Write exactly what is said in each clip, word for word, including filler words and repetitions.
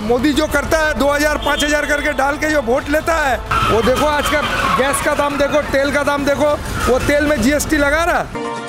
मोदी जो करता है दो हजार पाँच हजार करके डाल के जो वोट लेता है, वो देखो आज का गैस का दाम देखो, तेल का दाम देखो, वो तेल में जीएसटी लगा रहा।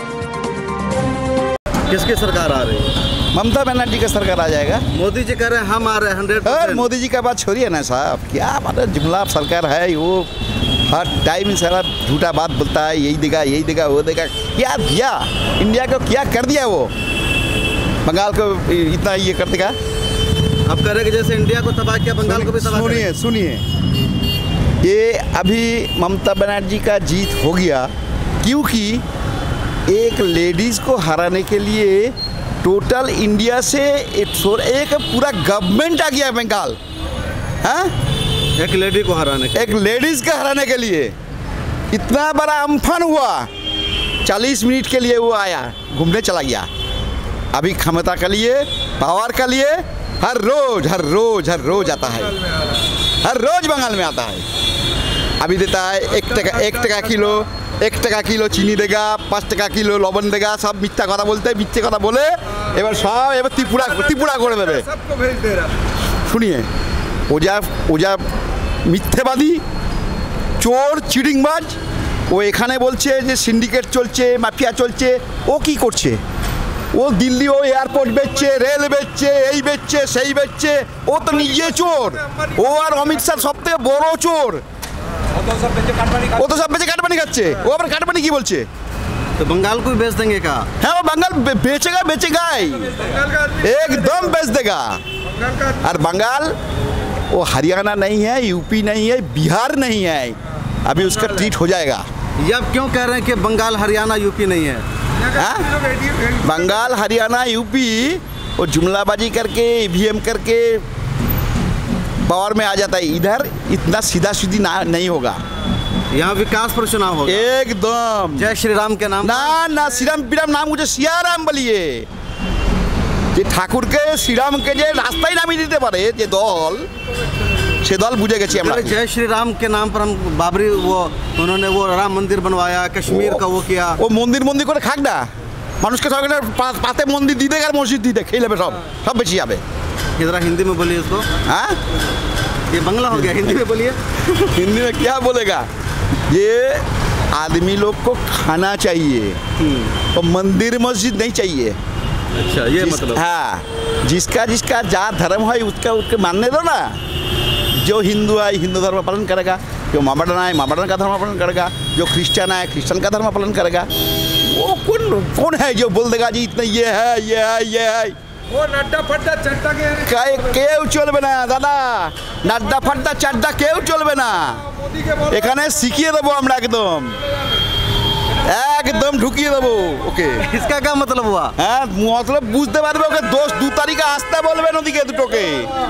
किसकी सरकार आ रही है? ममता बनर्जी का सरकार आ जाएगा। मोदी जी कह रहे हैं हम आ रहे हैं हंड्रेड और मोदी जी का बात छोड़िए ना साहब, क्या बात है, जुमला सरकार है वो, हर टाइम सारा झूठा बात बोलता है, यही देगा यही देगा वो देगा। क्या दिया इंडिया को, क्या कर दिया वो, बंगाल को इतना ये कर देगा। आप कह रहे हैं कि जैसे इंडिया को तबाह किया बंगाल को भी तबाह। सुनिए सुनिए, ये अभी ममता बनर्जी का जीत हो गया क्योंकि एक लेडीज़ को हराने के लिए टोटल इंडिया से एक पूरा गवर्नमेंट आ गया बंगाल। हाँ, एक लेडी को हराने के एक लेडीज़ का हराने के लिए इतना बड़ा अम्फन हुआ। चालीस मिनट के लिए वो आया, घूमने चला गया। अभी क्षमता के लिए, पावर के लिए हर रोज हर रोज हर रोज आता है, हर रोज बंगाल में आता है। अभी देता है एक टका एक टका किलो एक टका किलो चीनी देगा, पाँच टका किलो लवण देगा। सब मिथ्या कथा बोलते, मिथ्या कथा बोले एबार सब एबार त्रिपुरा त्रिपुरा করে দেবে। सबको भेज दे रहा। শুনিয়ে ওজা ওজা মিথ্যেবাদী, চোর, চিটিংবাজ। ও এখানে বলছে যে সিন্ডিকেট চলছে, মাফিয়া চলছে। ও কি করছে? ও দিল্লি ও এয়ারপোর্ট বেচছে, রেল বেচছে, এই বেচছে সেই বেচছে। ও তো নিজে চোর। ও আর অমিত শাহ সব থেকে বড় চোর। ও তো সব বেচে কাটমানি খাচ্ছে। ও আবার কাটমানি কি বলছে? तो बंगाल को भी बेच देंगे का? हाँ, वो बंगाल बेचेगा बेचेगा ही, एकदम बेच देगा। और बंगाल वो हरियाणा नहीं है, यूपी नहीं है, बिहार नहीं है। अभी उसका ट्रीट हो जाएगा। ये आप क्यों कह रहे हैं कि बंगाल हरियाणा यूपी नहीं है? हाँ? बंगाल हरियाणा यूपी वो जुमलाबाजी करके ईवीएम करके पावर में आ जाता है। इधर इतना सीधा सीधी ना नहीं होगा। यहाँ विकास पर चुनाव होगा एकदम। जय श्री राम के नाम ना ना श्री राम बिराम नाम मुझे सिया राम बोलिए। যে ঠাকুরকে শ্রীরামকে যে রাস্তায় নামিয়ে দিতে পারে যে দল, সে দল বুঝে গেছি আমরা। जय श्री राम के नाम पर हम बाबरी वो उन्होंने वो राम मंदिर बनवाया, कश्मीर का वो किया। ও মন্দির মন্দির করে খাক না, মানুষকে সব পাতে মন্দির দিয়ে দেখ আর মসজিদ দিয়ে দেখ, খেয়ে নেবে সব, সব বেঁচে যাবে। जरा हिंदी में बोलिए इसको। हाँ, ये बंगला हो गया, हिंदी में बोलिए। हिंदी में क्या बोलेगा? ये आदमी लोग को खाना चाहिए और मंदिर मस्जिद नहीं चाहिए। अच्छा, ये मतलब। हाँ, जिसका जिसका जात धर्म है उसका उसके मानने दो ना। जो हिंदू है हिंदू धर्म पालन करेगा, जो मामडन है मामडन का धर्म पालन करेगा, जो क्रिश्चियन है क्रिश्चियन का धर्म पालन करेगा। वो कौन कौन है जो बोल देगा जी इतना ये है ये है ये है? वो नड्डा फड्डा चट्टा के কে কেউ চলবে না দাদা, নাড্ডা ফাড্ডা চাড্ডা কেউ চলবে না। এখানে শিখিয়ে দেবো আমরা, একদম একদম ঢুকিয়ে দেবো ওকে। इसका क्या मतलब हुआ? হ্যাঁ, মতলব বুঝতে পারবে। ওকে দোষ দু তারিখে আসতে বলবেন ওদিকে দুটোকে।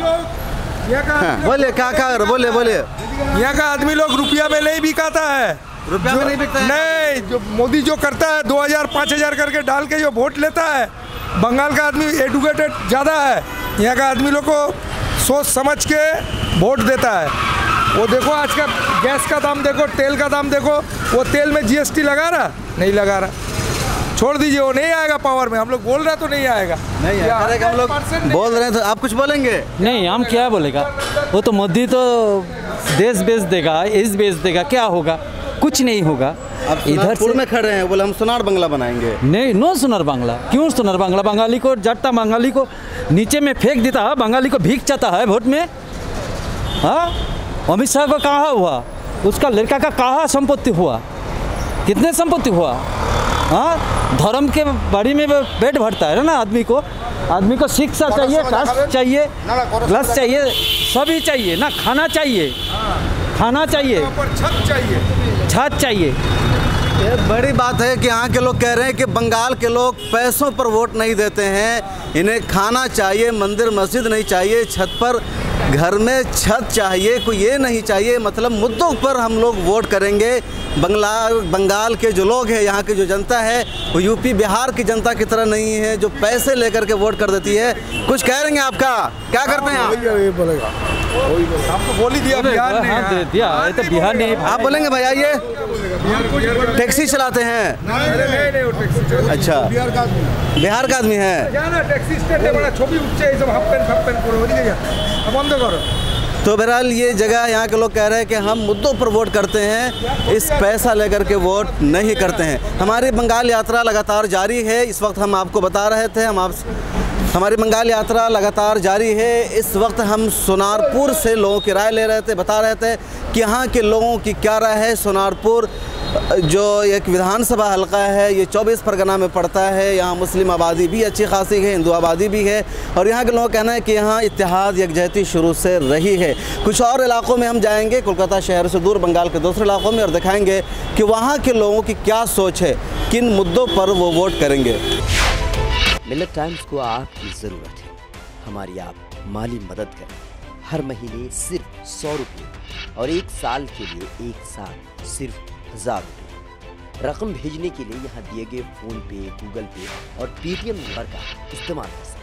बोले क्या क्या बोले बोले यहाँ का आदमी लोग रुपया में नहीं बिकाता है। रुपया में नहीं बिकता है? नहीं, जो मोदी जो करता है दो हजार पाँच हजार करके डाल के जो वोट लेता है, बंगाल का आदमी एडुकेटेड ज़्यादा है। यहाँ का आदमी लोग को सोच समझ के वोट देता है। वो देखो आज का गैस का दाम देखो, तेल का दाम देखो, वो तेल में जीएसटी लगा रहा नहीं लगा रहा। छोड़ दीजिए, वो नहीं आएगा पावर में। हम लोग बोल रहे तो नहीं आएगा, नहीं आएगा। हम लोग बोल रहे हैं तो आप कुछ बोलेंगे? नहीं, हम क्या बोलेगा? वो तो मोदी तो देश बेच देगा, इस बेच देगा, क्या होगा? कुछ नहीं होगा। अब इधर में खड़े हैं, बोले हम सोनार बंगला बनाएंगे। नहीं, नो सोनार बांग्ला। क्यों सोनार बांग्ला? बंगाली को जट्टा बंगाली को नीचे में फेंक देता है, बंगाली को भीख चाहता है वोट में। हाँ, अमित शाह को कहाँ हुआ? उसका लड़का का कहाँ संपत्ति हुआ? कितने संपत्ति हुआ? हाँ, धर्म के बाड़ी में पेट भरता है ना आदमी को। आदमी को शिक्षा चाहिए, कास्ट चाहिए, क्लास चाहिए, सभी चाहिए ना। खाना चाहिए, खाना चाहिए, छत चाहिए, छत चाहिए। ये बड़ी बात है कि यहाँ के लोग कह रहे हैं कि बंगाल के लोग पैसों पर वोट नहीं देते हैं, इन्हें खाना चाहिए, मंदिर मस्जिद नहीं चाहिए, छत पर घर में छत चाहिए, कोई ये नहीं चाहिए। मतलब मुद्दों पर हम लोग वोट करेंगे। बंगला बंगाल के जो लोग हैं, यहाँ की जो जनता है, वो यूपी बिहार की जनता की तरह नहीं है जो पैसे लेकर के वोट कर देती है। कुछ कह रहे हैं आपका, क्या करते हैं आप? ये बोलेगा, आपको बोल ही दिया बिहार नहीं हाँ, दे दिया। ये तो बिहार नहीं। आप बोलेंगे भाई? आइए, टैक्सी चलाते हैं? अच्छा, बिहार का आदमी है। टैक्सी स्टैंड है बड़ा, छोटी उच्चे सब हाफ पेन हाफ पेन पूरा हो गया। बंद करो। तो बहरहाल ये जगह यहाँ के लोग कह रहे हैं कि हम मुद्दों पर वोट करते हैं, इस पैसा लेकर के वोट नहीं करते हैं। हमारी बंगाल यात्रा लगातार जारी है। इस वक्त हम आपको बता रहे थे, हम आप हमारी बंगाल यात्रा लगातार जारी है। इस वक्त हम सोनारपुर से लोगों की राय ले रहे थे, बता रहे थे कि यहाँ के लोगों की क्या राय है। सोनारपुर जो एक विधानसभा हलका है, ये चौबीस परगना में पड़ता है। यहाँ मुस्लिम आबादी भी अच्छी खासी है, हिंदू आबादी भी है, और यहाँ के लोगों का कहना है कि यहाँ इत्तेहाद यकजहती शुरू से रही है। कुछ और इलाकों में हम जाएंगे, कोलकाता शहर से दूर बंगाल के दूसरे इलाकों में, और दिखाएंगे कि वहाँ के लोगों की क्या सोच है, किन मुद्दों पर वो वोट करेंगे। मिलत टाइम्स को आपकी ज़रूरत है, हमारी आप माली मदद करें। हर महीने सिर्फ सौ रुपये और एक साल के लिए एक साल सिर्फ हज़ार रुपये। रकम भेजने के लिए यहाँ दिए गए फ़ोन पे, गूगल पे और पेटीएम नंबर का इस्तेमाल कर सकते हैं।